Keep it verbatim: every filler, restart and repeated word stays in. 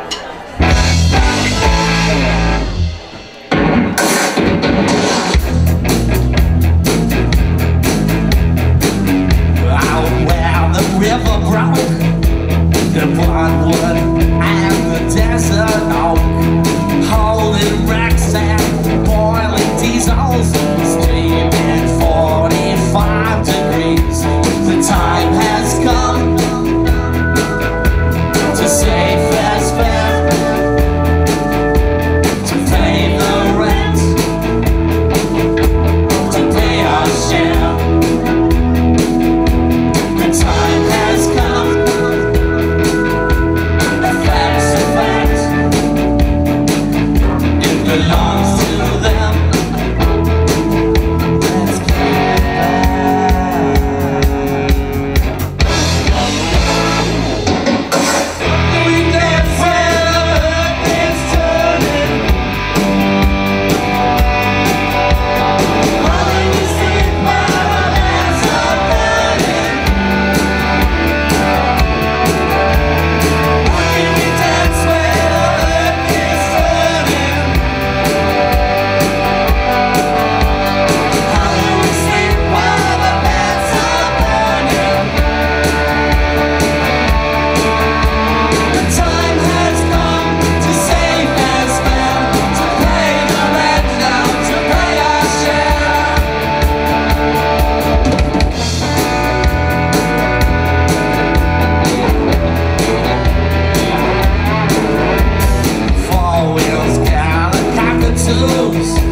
The bloodwood and the desert oak, holding wrecks and boiling diesels, steaming forty-five degrees. The time has come to save as fair, to pay the rent, to pay our share. The time has come. Belongs to them. Let's get back. We dance where the earth is turning. While you sleep while the lamps are burning. Why can we dance where the earth is turning? Four wheels, got a cockatoos.